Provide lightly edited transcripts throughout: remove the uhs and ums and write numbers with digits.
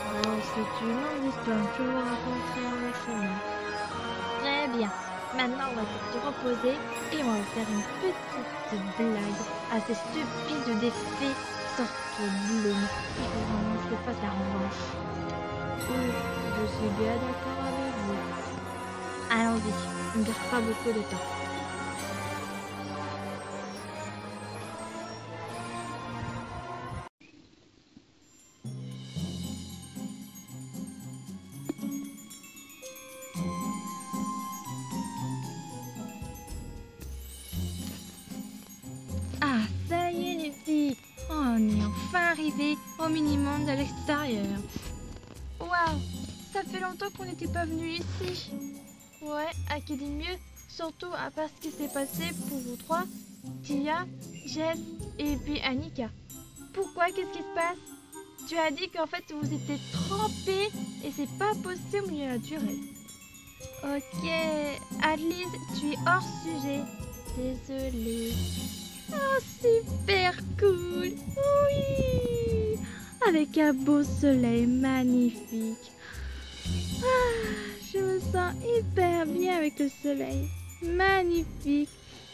Oh, c'est une longue histoire, je vous raconterai en le chemin. Très bien. Maintenant, on va te reposer et on va faire une petite blague à ces stupides défis sorte Bloom. Il faut vraiment que je fasse la revanche. Oui, je suis bien d'accord avec vous. Allons-y, on ne perd pas beaucoup de temps. Ah, ça y est les filles, on est enfin arrivé au mini-monde de l'extérieur. Waouh, ça fait longtemps qu'on n'était pas venu ici. Ouais, à qui dit mieux, surtout à part ce qui s'est passé pour vous trois, Tia, Jess et puis Annika. Pourquoi? Qu'est-ce qui se passe? Tu as dit qu'en fait vous étiez trempés et c'est pas possible au milieu naturel. Ok, Adelise, tu es hors sujet. Désolée. Oh, super cool. Oui. Avec un beau soleil magnifique. Ah, je me sens hyper bien avec le soleil. Magnifique.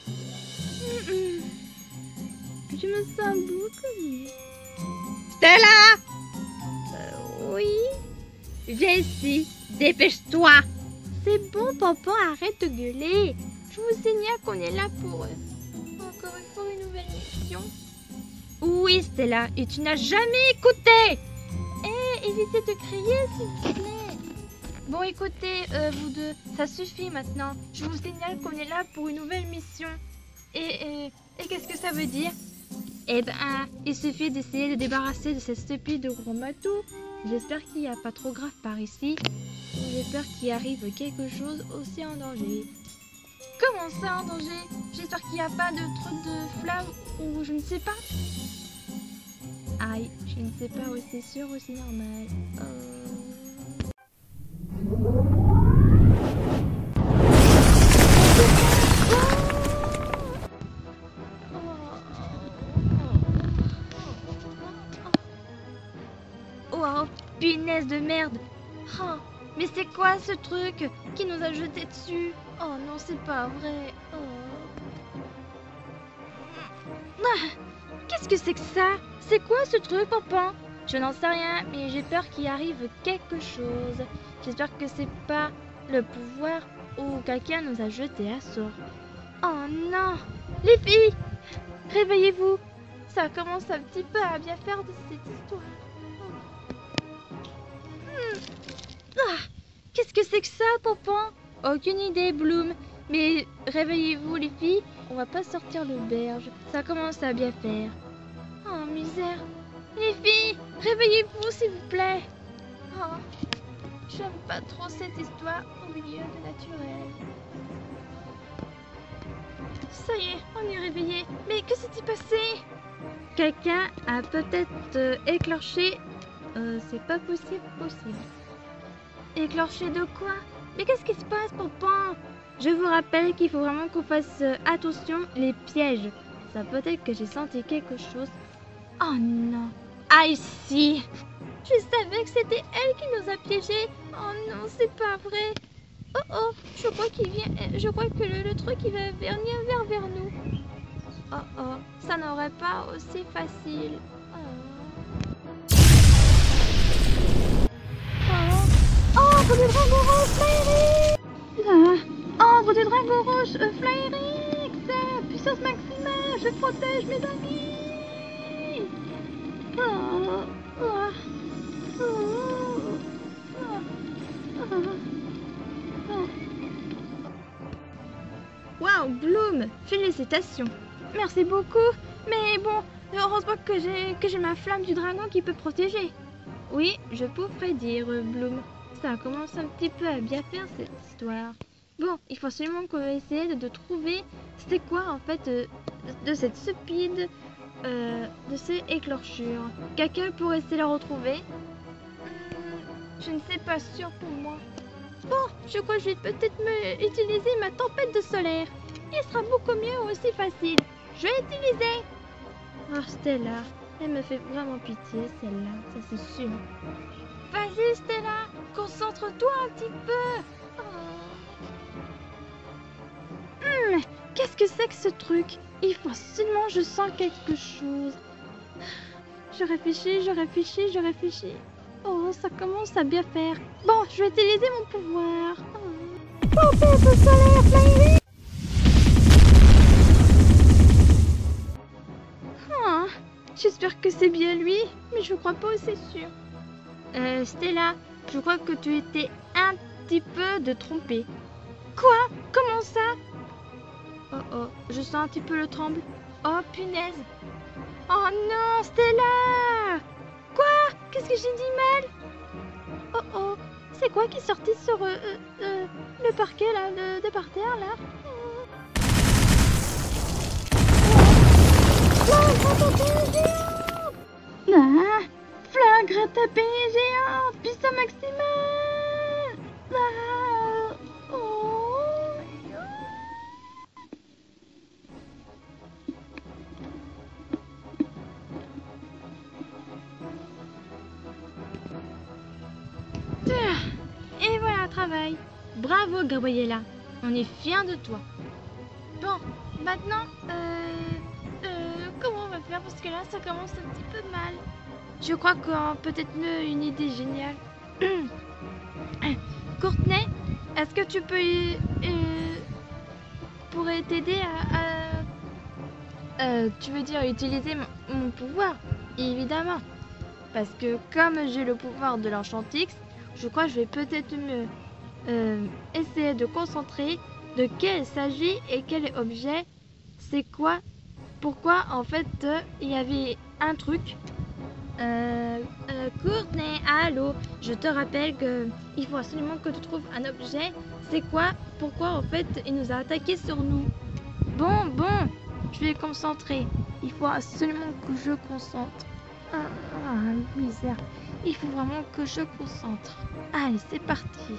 Je me sens beaucoup mieux. Stella! Oui. Jessie, dépêche-toi! C'est bon, papa, arrête de gueuler. Je vous signale qu'on est là pour encore une fois une nouvelle mission. Oui, Stella, et tu n'as jamais écouté! Évitez de crier, s'il vous plaît. Bon, écoutez, vous deux, ça suffit maintenant. Je vous signale qu'on est là pour une nouvelle mission. Et qu'est-ce que ça veut dire? Eh ben, il suffit d'essayer de débarrasser de cette stupide gros matou. J'espère qu'il n'y a pas trop grave par ici. J'espère qu'il arrive quelque chose aussi en danger. Comment ça en danger? J'espère qu'il n'y a pas de truc de flamme ou je ne sais pas. Aïe, je ne sais pas aussi sûr aussi normal. Oh, punaise de merde. Oh, mais c'est quoi ce truc qui nous a jeté dessus? Oh non, c'est pas vrai. Ah, qu'est-ce que c'est que ça? C'est quoi ce truc, papa? Je n'en sais rien, mais j'ai peur qu'il arrive quelque chose. J'espère que c'est pas le pouvoir ou quelqu'un nous a jeté à sort. Oh non! Les filles! Réveillez-vous! Ça commence un petit peu à bien faire de cette histoire. Ah, qu'est-ce que c'est que ça, papa? Aucune idée, Bloom. Mais réveillez-vous, les filles. On va pas sortir l'auberge. Ça commence à bien faire. Oh, misère. Les filles, réveillez-vous, s'il vous plaît. Oh, j'aime pas trop cette histoire au milieu de naturel. Ça y est, on est réveillé. Mais que s'est-il passé? Quelqu'un a peut-être éclorché. C'est pas possible. Éclorché de quoi? Mais qu'est-ce qui se passe, papa? Je vous rappelle qu'il faut vraiment qu'on fasse attention les pièges. Ça peut être que j'ai senti quelque chose. Oh non. Ah ici. Je savais que c'était elle qui nous a piégés. Oh non, c'est pas vrai. Oh oh, je crois qu'il vient. Je crois que le truc il va venir vers nous. Oh oh, ça n'aurait pas aussi facile. Ombre de dragon rouge, Flyrix! Ombre de dragon rouge, Flyrix! Puissance maximale, je protège mes amis! Wow, Bloom! Félicitations! Merci beaucoup! Mais bon, heureusement que j'ai ma flamme du dragon qui peut protéger. Oui, je pourrais dire, Bloom. Ça commence un petit peu à bien faire cette histoire. Bon, il faut absolument qu'on essaie de trouver c'était quoi en fait de cette stupide, de ces éclorchures. Quelqu'un pourrait essayer de la retrouver? Je ne sais pas sûr pour moi. Bon, je crois que je vais peut-être utiliser ma tempête de solaire. Il sera beaucoup mieux aussi facile. Je vais utiliser. Oh Stella, elle me fait vraiment pitié celle-là, ça c'est sûr. Vas-y, Stella, concentre-toi un petit peu. Qu'est-ce que c'est que ce truc? Il faut absolument je sens quelque chose. Je réfléchis. Oh, ça commence à bien faire. Bon, je vais utiliser mon pouvoir. Pompe solaire, Flying. Ah, j'espère que c'est bien lui, mais je crois pas, c'est sûr. Stella, je crois que tu étais un petit peu de trompée. Quoi? Comment ça? Oh, je sens un petit peu le tremble. Oh, punaise. Oh non, Stella! Quoi? Qu'est-ce que j'ai dit mal? Oh, c'est quoi qui est sorti sur le parquet là, de par terre là? Flingue à tapé géant! Puissance maximale! Ah, oh. Et voilà, travail. Bravo, Gabriella. On est fiers de toi. Bon, maintenant, comment on va faire? Parce que là, ça commence un petit peu mal. Je crois qu'on peut-être mieux une idée géniale. Courtney, est-ce que tu peux pourrais t'aider tu veux dire utiliser mon pouvoir? Évidemment. Parce que comme j'ai le pouvoir de l'Enchantix, je crois que je vais peut-être mieux essayer de concentrer de quel il s'agit et quel objet, c'est quoi, pourquoi en fait il y avait un truc. Courtney, allô, je te rappelle que il faut absolument que tu trouves un objet. C'est quoi, pourquoi en fait il nous a attaqué sur nous. Bon, je vais concentrer. Il faut absolument que je concentre. Misère. Il faut vraiment que je concentre. Allez, c'est parti.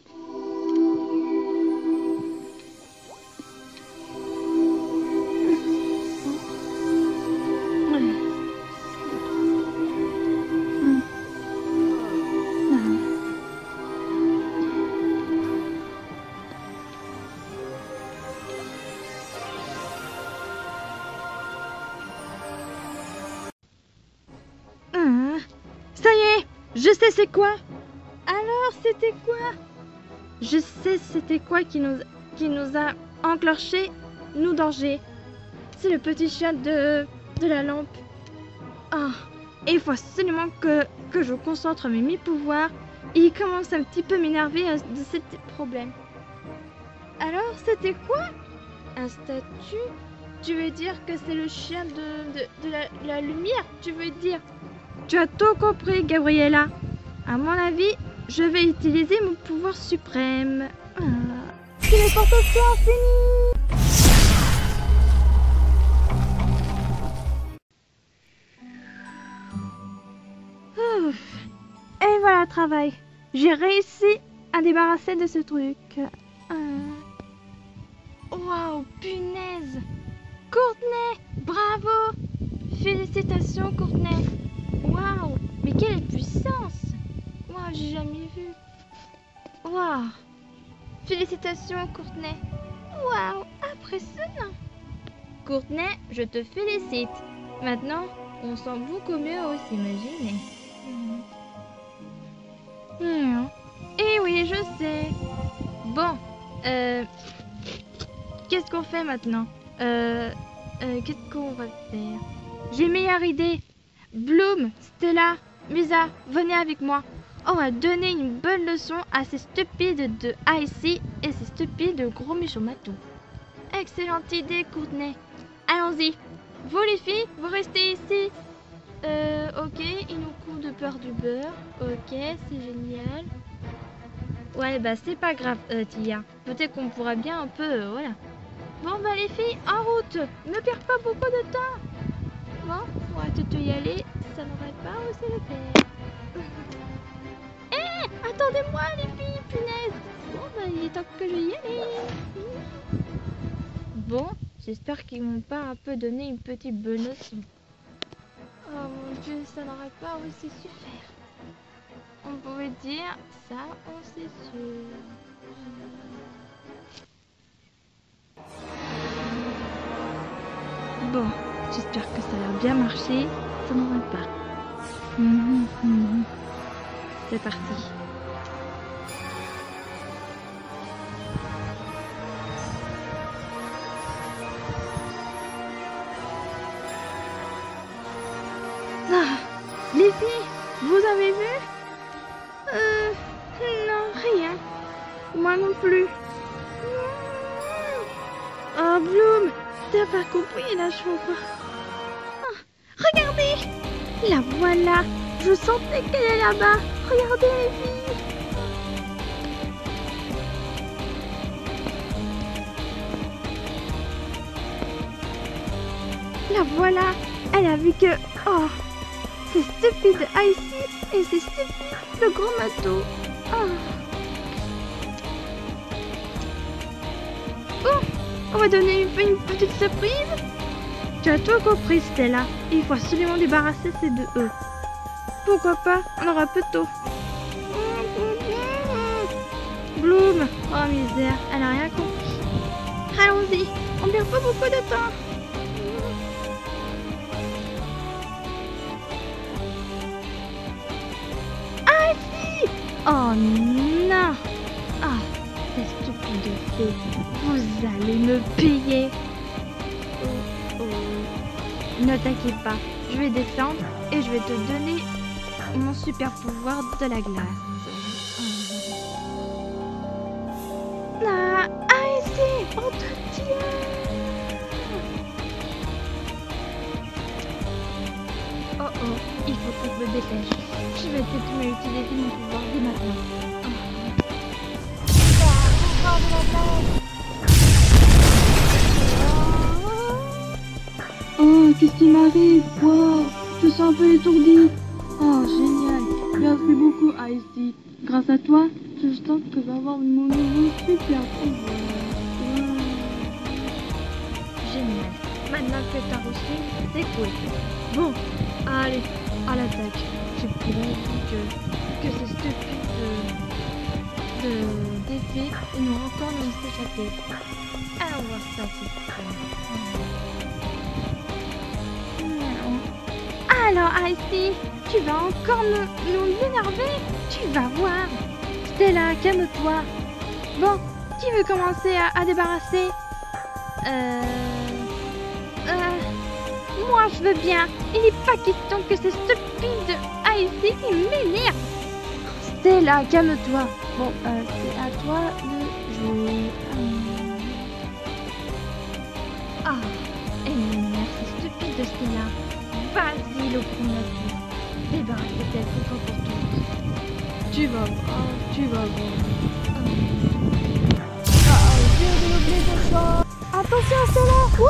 Ça y est, je sais c'est quoi. Alors, c'était quoi? Je sais c'était quoi qui nous a enclenché nous danger. C'est le petit chien de la lampe. Ah, et il faut absolument que je concentre mes pouvoirs. Il commence un petit peu m'énerver de ces problèmes. Alors, c'était quoi? Un statut? Tu veux dire que c'est le chien de la lumière? Tu veux dire? Tu as tout compris, Gabriella. À mon avis, je vais utiliser mon pouvoir suprême. Téléportation infinie. Et voilà, travail. J'ai réussi à débarrasser de ce truc. Waouh, punaise. Courtney, bravo. Félicitations, Courtney. Waouh, mais quelle puissance. Waouh, j'ai jamais vu. Waouh. Félicitations, Courtney. Waouh, impressionnant. Courtney, je te félicite. Maintenant, on sent beaucoup mieux aussi, imaginez. Eh oui, je sais. Bon, qu'est-ce qu'on fait maintenant? Qu'est-ce qu'on va faire? J'ai une meilleure idée. Bloom, Stella, Musa, venez avec moi. On va donner une bonne leçon à ces stupides de Icy et ces stupides de gros méchants matous. Excellente idée, Courtney. Allons-y. Vous les filles, vous restez ici. Ok, ils nous courent de peur du beurre. Ok, c'est génial. Ouais, bah c'est pas grave, Tia. Peut-être qu'on pourra bien un peu, voilà. Bon, bah les filles, en route. Ne perds pas beaucoup de temps. Bon, on va peut-être y aller. Ça n'aurait pas osé le faire. Hé, attendez-moi les filles, punaise. Bon, bah il est temps que je y aille. Bon, j'espère qu'ils m'ont pas un peu donné une petite bonne leçon. Oh mon Dieu, ça n'aurait pas aussi su faire. veux dire, ça, on sait sûr. Bon, j'espère que ça a bien marché. Ça n'aurait pas. C'est parti. Ah, les filles, vous avez vu? Non, rien. Moi non plus. Oh, Bloom, t'as pas compris là, je vois pas. Ah, regardez, la voilà. Je sentais qu'elle est là-bas. Regardez les filles. La voilà. Elle a vu que... Oh, c'est stupide Icy et c'est stupide le gros bateau. Oh. Oh, on va donner une petite surprise. Tu as tout compris, Stella. Il faut absolument débarrasser ces deux œufs. Pourquoi pas? On aura peu tôt. Bloom. Oh misère, elle a rien compris. Allons-y, on perd pas beaucoup de temps. Ah si! Oh non! Ah, ces stupides fées, vous allez me payer. Oh. Ne t'inquiète pas, je vais descendre et je vais te donner mon super pouvoir de la glace. Ah, ici, on te tient. Oh, il faut que je me dépêche. Je vais peut-être utiliser mon pouvoir dès maintenant. Oh, qu'est-ce qui m'arrive? Wow, je sens un peu étourdi. Oh, génial. Merci beaucoup, Icy. Grâce à toi, je sens que je vais avoir mon nouveau super pouvoir. Génial. Maintenant que t'as reçu, c'est cool. Bon, allez, à l'attaque. J'ai plus envie que ces stupides d'effets nous encore nous s'échapper. Alors, on va voir ça, c'est Alors, Icy, tu vas encore nous énerver? Tu vas voir. Stella, calme-toi. Bon, qui veut commencer à débarrasser? Moi, je veux bien. Il n'est pas question que ces stupides Icy qui m'énervent. Stella, calme-toi. Bon, c'est à toi de jouer. Ah, elle m'énerve, c'est stupide, Stella. Vas-y, le gros nature. Débarrasse-toi une fois pour toutes. Tu vas voir, tu vas voir. J'ai développé ton choix. Attention, Stella.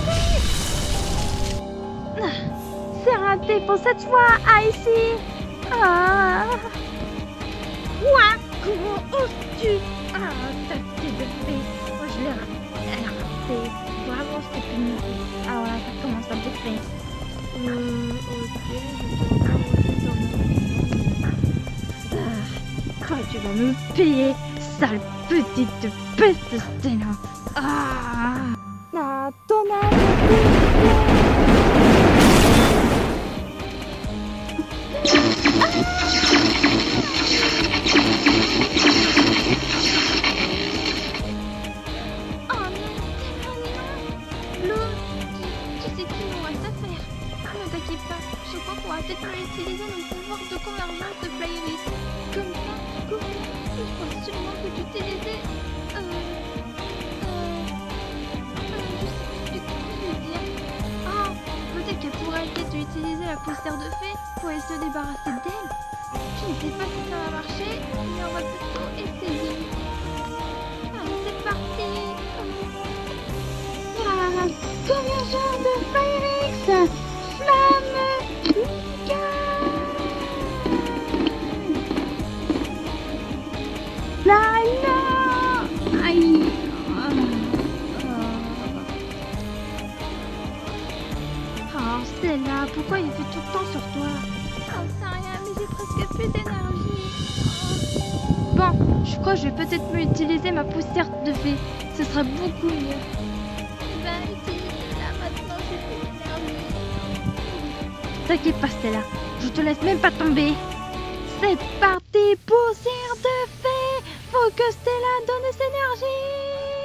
C'est raté pour cette fois, Icy. Ah. Quoi? Comment oses-tu? Ah, ta tête de fée. Moi, je l'ai raté. Elle a raté. Bravo, c'était fini. Alors là, ça commence à baisser. Ok, toi, tu vas me payer, sale petite peste, Stella. Ah. La tonne. Peut-être utiliser nos pouvoirs de convergence de Flyris. Comme ça, il faut absolument que tu utilises... je sais plus ce que je veux dire. Ah, peut-être qu'elle pourrait peut-être utiliser la poussière de fée pour essayer de se débarrasser d'elle. Je ne sais pas si ça va marcher, mais on va plutôt essayer. Allez, c'est parti. La convergence de Flyris. Flamme. Aïe. Oh, Stella, pourquoi il fait tout le temps sur toi? J'en sais rien, mais j'ai presque plus d'énergie. crois que je vais peut-être mieux utiliser ma poussière de fée. Ce sera beaucoup mieux. Ben, utilise-la maintenant, j'ai plus d'énergie. T'inquiète pas, Stella. Je te laisse même pas tomber. C'est parti, poussière de fée. Faut que Stella donne ses énergies.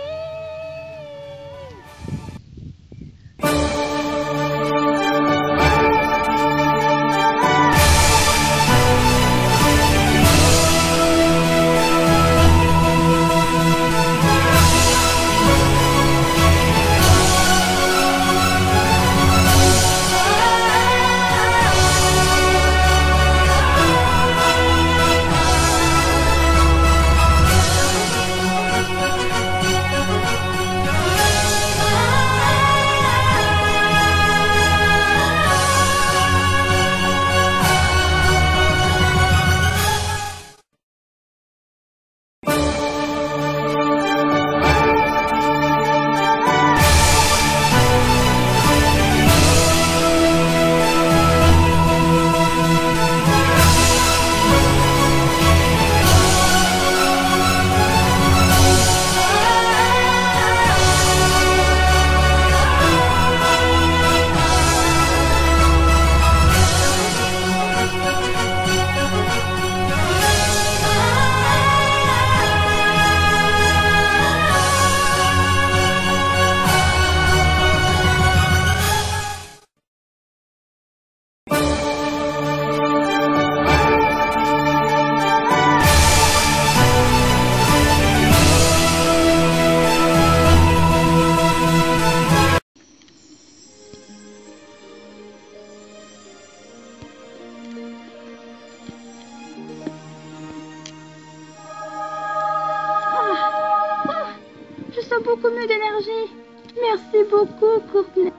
Beaucoup mieux d'énergie. Merci beaucoup, Courtney.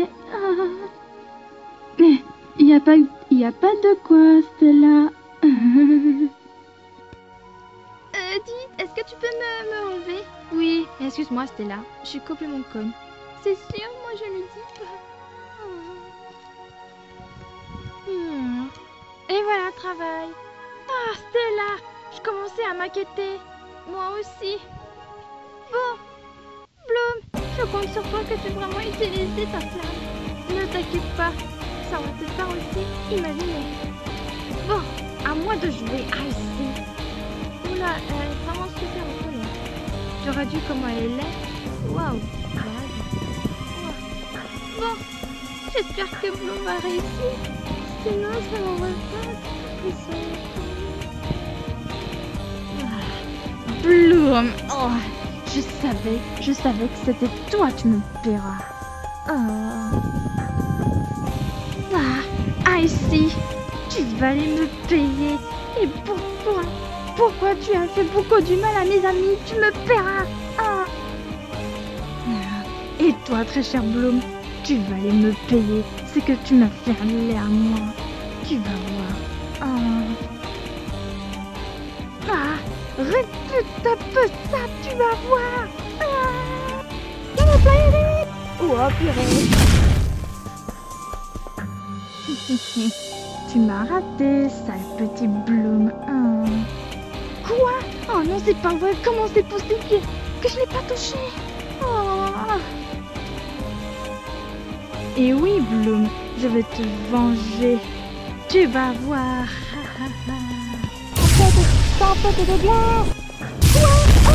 Mais il n'y a pas de quoi, Stella. Dis, est-ce que tu peux me enlever? Oui, excuse-moi, Stella. Je suis complètement conne. C'est sûr, moi je le dis pas. Et voilà, travail. Ah, Stella, je commençais à m'inquiéter. Moi aussi. Bon. Bloom, je compte sur toi que tu aies vraiment utilisé ta flamme. Ne t'inquiète pas, ça aurait peut-être pas aussi imaginé. Bon, à moi de jouer. Ici. Oula, elle est vraiment super en colère. J'aurais dû comment elle est. Waouh. Bon, j'espère que Bloom va réussir. Sinon, ça m'envoie pas. Bloom, oh. Je savais que c'était toi, tu me paieras. Ici, tu vas aller me payer. Et pourquoi tu as fait beaucoup du mal à mes amis? Tu me paieras. Et toi, très cher Bloom, tu vas aller me payer ce que tu m'as fait aller à moi. Tu vas voir. Répète un peu ça, tu vas voir. Oh, purée. Tu m'as raté, sale petit Bloom. Quoi? Oh non, c'est pas vrai. Comment c'est possible que je l'ai pas touché? Et oui, Bloom, je vais te venger. Tu vas voir. Tempête de glace. Quoi?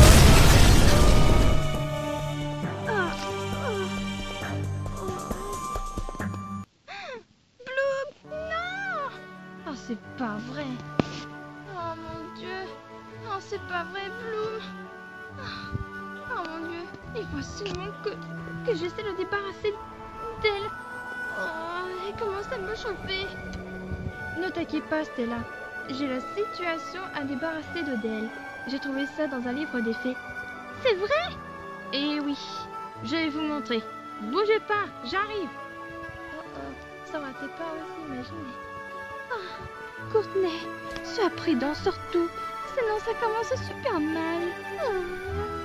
Bloom, non. Oh, c'est pas vrai. Oh mon Dieu. Oh, c'est pas vrai, Bloom. Oh mon Dieu. Il faut absolument que j'essaie de le débarrasser d'elle. Oh, elle commence à me chauffer. Ne t'inquiète pas, Stella. J'ai la situation à débarrasser d'elle. J'ai trouvé ça dans un livre des fées. C'est vrai? Eh oui, je vais vous montrer. Bougez pas, j'arrive. Ça va peut-être pas aussi imaginer. Courtney, sois prudent surtout, sinon ça commence super mal.